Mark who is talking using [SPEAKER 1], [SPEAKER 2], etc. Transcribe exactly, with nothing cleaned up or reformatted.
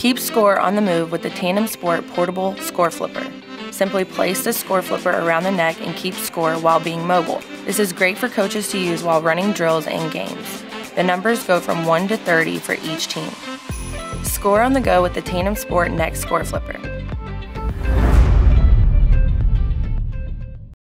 [SPEAKER 1] Keep score on the move with the Tandem Sport Portable Score Flipper. Simply place the score flipper around the neck and keep score while being mobile. This is great for coaches to use while running drills and games. The numbers go from one to thirty for each team. Score on the go with the Tandem Sport Neck Score Flipper.